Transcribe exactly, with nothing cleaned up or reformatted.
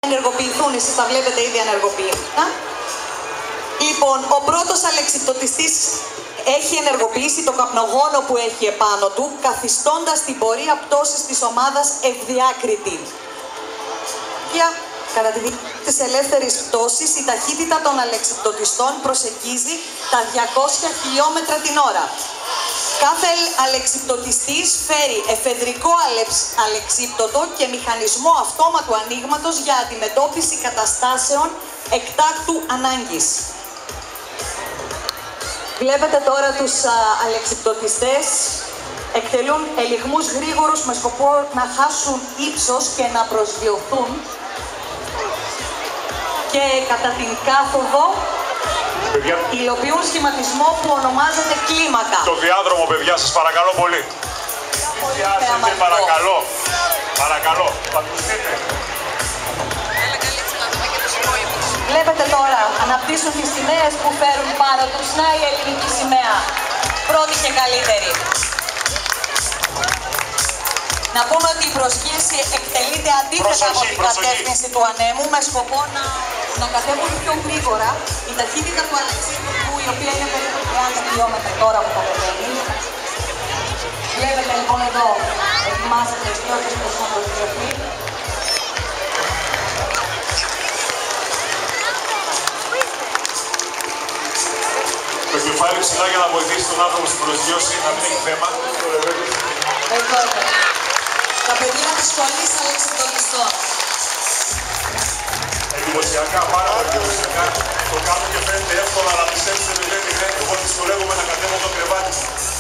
ενεργοποιηθούν, εσείς τα βλέπετε ήδη ενεργοποιημένα. Λοιπόν, ο πρώτος αλεξιπτωτιστής έχει ενεργοποιήσει το καπνογόνο που έχει επάνω του, καθιστώντας την πορεία πτώσης της ομάδας ευδιάκριτη. Κατά τη διάρκεια της ελεύθερης πτώσης, η ταχύτητα των αλεξιπτωτιστών προσεγγίζει τα διακόσια χιλιόμετρα την ώρα. Κάθε αλεξιπτωτιστής φέρει εφεδρικό αλεξίπτωτο και μηχανισμό αυτόματου ανοίγματος για αντιμετώπιση καταστάσεων εκτάκτου ανάγκης. Βλέπετε τώρα τους α, αλεξιπτωτιστές εκτελούν ελιγμούς γρήγορους με σκοπό να χάσουν ύψος και να προσγειωθούν. Και κατά την κάθοδο παιδιά, υλοποιούν σχηματισμό που ονομάζεται κλίμακα. Το διάδρομο, παιδιά, σας παρακαλώ πολύ. Διάσετε, παρακαλώ. Παρακαλώ, θα ακουστείτε. Βλέπετε τώρα, αναπτύσσουν τις σημαίες που φέρουν πάνω τους. Να η ελληνική σημαία, πρώτη και καλύτερη. Να πούμε ότι η προσγείωση εκτελείται αντίθετα από την κατεύθυνση του ανέμου με σκοπό να, να κατέβουν πιο γρήγορα. Η ταχύτητα του αλεξίπτωτου, η οποία είναι περίπου τριάντα χιλιόμετρα τώρα που κατεβαίνει. Βλέπετε λοιπόν εδώ, ετοιμάζεται ο στιώτης προς να προσγειωθεί. Το κεφάλι ψηλά για να βοηθήσει τον άνθρωπο στην προσγείωση, να μην έχει θέμα. Εδώ. Τα παιδιά της σχολής αλεξιπτωτιστών. Εντυπωσιακά, πάρα πολύ εντυπωσιακά. Το κάνω και φαίνεται εύκολα, αλλά πιστέψτε με, δεν είναι. Εγώ δυσκολεύομαι να κατέβω το κρεβάτι.